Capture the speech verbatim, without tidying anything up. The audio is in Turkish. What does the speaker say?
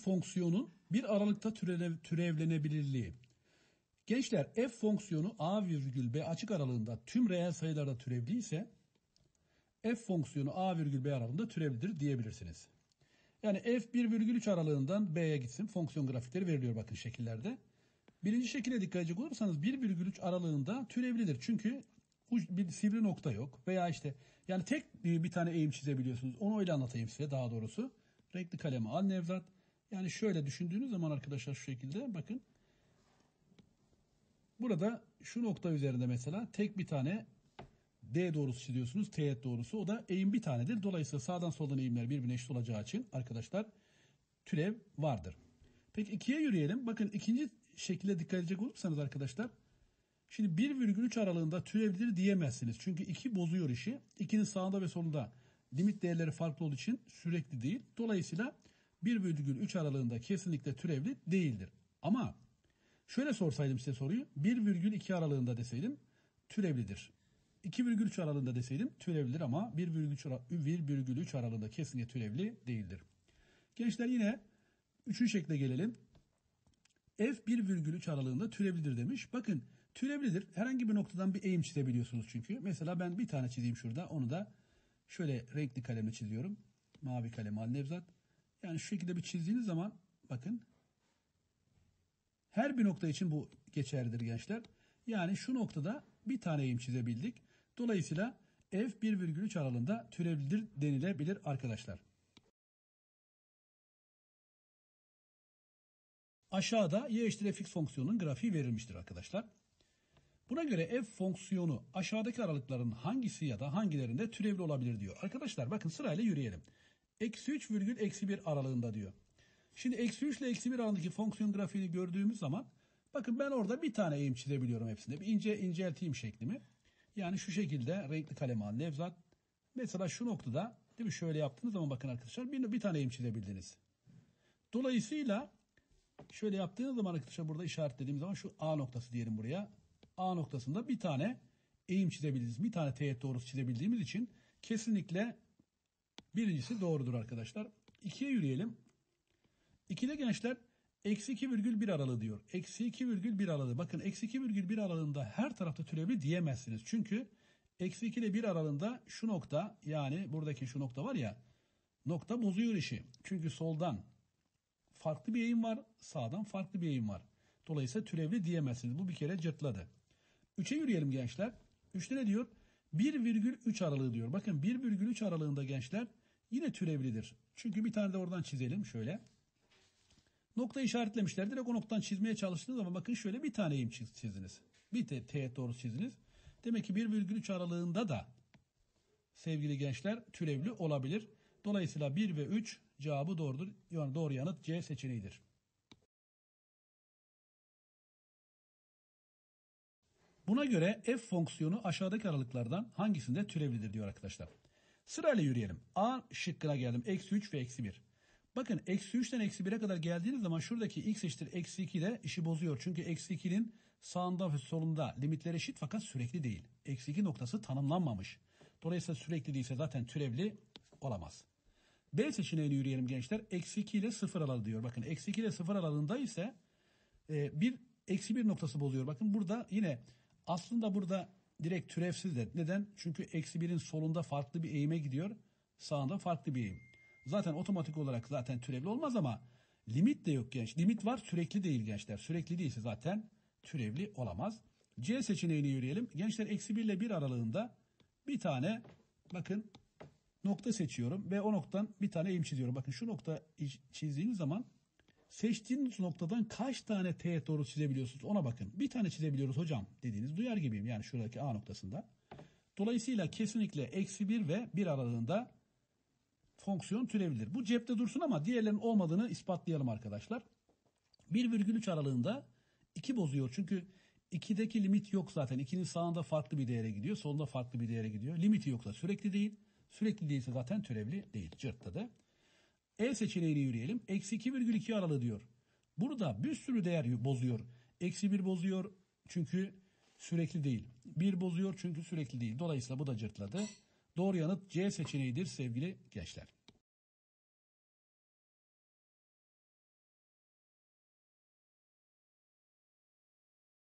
fonksiyonun bir aralıkta türev, türevlenebilirliği. Gençler, f fonksiyonu a virgül b açık aralığında tüm reel sayılarda türevliyse f fonksiyonu a virgül b aralığında türevlidir diyebilirsiniz. Yani f bir virgül üç aralığından b'ye gitsin. Fonksiyon grafikleri veriliyor bakın şekillerde. Birinci şekile dikkat edecek olursanız bir virgül üç aralığında türevlidir. Çünkü bir sivri nokta yok. Veya işte yani tek bir tane eğim çizebiliyorsunuz. Onu öyle anlatayım size daha doğrusu. Renkli kalemi al Nevzat. Yani şöyle düşündüğünüz zaman arkadaşlar şu şekilde bakın. Burada şu nokta üzerinde mesela tek bir tane D doğrusu çiziyorsunuz. Teğet doğrusu. O da eğim bir tanedir. Dolayısıyla sağdan soldan eğimler birbirine eşit olacağı için arkadaşlar türev vardır. Peki ikiye yürüyelim. Bakın ikinci şekilde dikkat edecek olursanız arkadaşlar. Şimdi bir virgül üç aralığında türevlidir diyemezsiniz. Çünkü iki bozuyor işi. ikinin sağında ve solunda limit değerleri farklı olduğu için sürekli değil. Dolayısıyla bir virgül üç aralığında kesinlikle türevli değildir. Ama şöyle sorsaydım size soruyu. bir virgül iki aralığında deseydim türevlidir. iki virgül üç aralığında deseydim türevlidir ama bir virgül üç aralığında kesinlikle türevli değildir. Gençler yine üçüncü şekle gelelim. F bir virgül üç aralığında türevlidir demiş. Bakın türevlidir. Herhangi bir noktadan bir eğim çizebiliyorsunuz çünkü. Mesela ben bir tane çizeyim şurada. Onu da şöyle renkli kalemle çiziyorum. Mavi kalem al Nevzat. Yani şu şekilde bir çizdiğiniz zaman bakın. Her bir nokta için bu geçerlidir gençler. Yani şu noktada bir tane eğim çizebildik. Dolayısıyla f bir virgül üç aralığında türevlidir denilebilir arkadaşlar. Aşağıda y eşittir fx fonksiyonunun grafiği verilmiştir arkadaşlar. Buna göre f fonksiyonu aşağıdaki aralıkların hangisi ya da hangilerinde türevli olabilir diyor. Arkadaşlar bakın sırayla yürüyelim. Eksi üç virgül eksi bir aralığında diyor. Şimdi eksi üç ile eksi bir arasındaki fonksiyon grafiğini gördüğümüz zaman bakın ben orada bir tane eğim çizebiliyorum hepsinde. Bir ince incelteyim şeklimi. Yani şu şekilde renkli kalem al Nevzat. Mesela şu noktada değil mi şöyle yaptığınız zaman bakın arkadaşlar bir, bir tane eğim çizebildiniz. Dolayısıyla şöyle yaptığınız zaman arkadaşlar burada işaretlediğim zaman şu A noktası diyelim buraya. A noktasında bir tane eğim çizebiliriz. Bir tane teğet doğrusu çizebildiğimiz için kesinlikle birincisi doğrudur arkadaşlar. ikiye yürüyelim. ikide gençler eksi iki virgül bir aralığı diyor. Eksi iki virgül bir aralığı. Bakın eksi iki virgül bir aralığında her tarafta türevli diyemezsiniz. Çünkü eksi iki ile bir aralığında şu nokta yani buradaki şu nokta var ya nokta bozuyor işi. Çünkü soldan farklı bir eğim var. Sağdan farklı bir eğim var. Dolayısıyla türevli diyemezsiniz. Bu bir kere cırtladı. üçe yürüyelim gençler. üçte ne diyor? bir virgül üç aralığı diyor. Bakın bir virgül üç aralığında gençler yine türevlidir. Çünkü bir tane de oradan çizelim şöyle. Nokta işaretlemişler. Direkt o noktadan çizmeye çalıştınız ama bakın şöyle bir tane eğim çizdiniz. Bir te teğet doğrusu çizdiniz. Demek ki bir virgül üç aralığında da sevgili gençler türevli olabilir. Dolayısıyla bir ve üç cevabı doğrudur. Yani doğru yanıt C seçeneğidir. Buna göre f fonksiyonu aşağıdaki aralıklardan hangisinde türevlidir diyor arkadaşlar. Sırayla yürüyelim. A şıkkına geldim. Eksi üç ve eksi bir. Bakın eksi üçten eksi bire kadar geldiğiniz zaman şuradaki x eşittir eksi iki de işi bozuyor. Çünkü eksi ikinin sağında ve solunda limitler eşit fakat sürekli değil. Eksi iki noktası tanımlanmamış. Dolayısıyla sürekli değilse zaten türevli olamaz. B seçeneğini yürüyelim gençler. Eksi iki ile sıfır aralığı diyor. Bakın eksi iki ile sıfır aralığında ise e, bir eksi bir noktası bozuyor. Bakın burada yine aslında burada direkt türevsiz de. Neden? Çünkü eksi birin solunda farklı bir eğime gidiyor. Sağında farklı bir eğim. Zaten otomatik olarak zaten türevli olmaz ama limit de yok genç. Limit var sürekli değil gençler. Sürekli değilse zaten türevli olamaz. C seçeneğini yürüyelim. Gençler eksi bir ile bir aralığında bir tane bakın nokta seçiyorum ve o noktadan bir tane eğim çiziyorum. Bakın şu nokta çizdiğiniz zaman seçtiğiniz noktadan kaç tane teğet doğrusu çizebiliyorsunuz ona bakın. Bir tane çizebiliyoruz hocam dediğiniz duyar gibiyim yani şuradaki A noktasında. Dolayısıyla kesinlikle eksi bir ve bir aralığında fonksiyon türevlidir. Bu cepte dursun ama diğerlerinin olmadığını ispatlayalım arkadaşlar. bir virgül üç aralığında iki bozuyor. Çünkü ikideki limit yok zaten. ikinin sağında farklı bir değere gidiyor. Solunda farklı bir değere gidiyor. Limiti yoksa sürekli değil. Sürekli değilse zaten türevli değil. Cırtladı. E seçeneğini yürüyelim. Eksi iki virgül iki aralığı diyor. Burada bir sürü değer bozuyor. Eksi bir bozuyor çünkü sürekli değil. bir bozuyor çünkü sürekli değil. Dolayısıyla bu da cırtladı. Doğru yanıt C seçeneğidir sevgili gençler.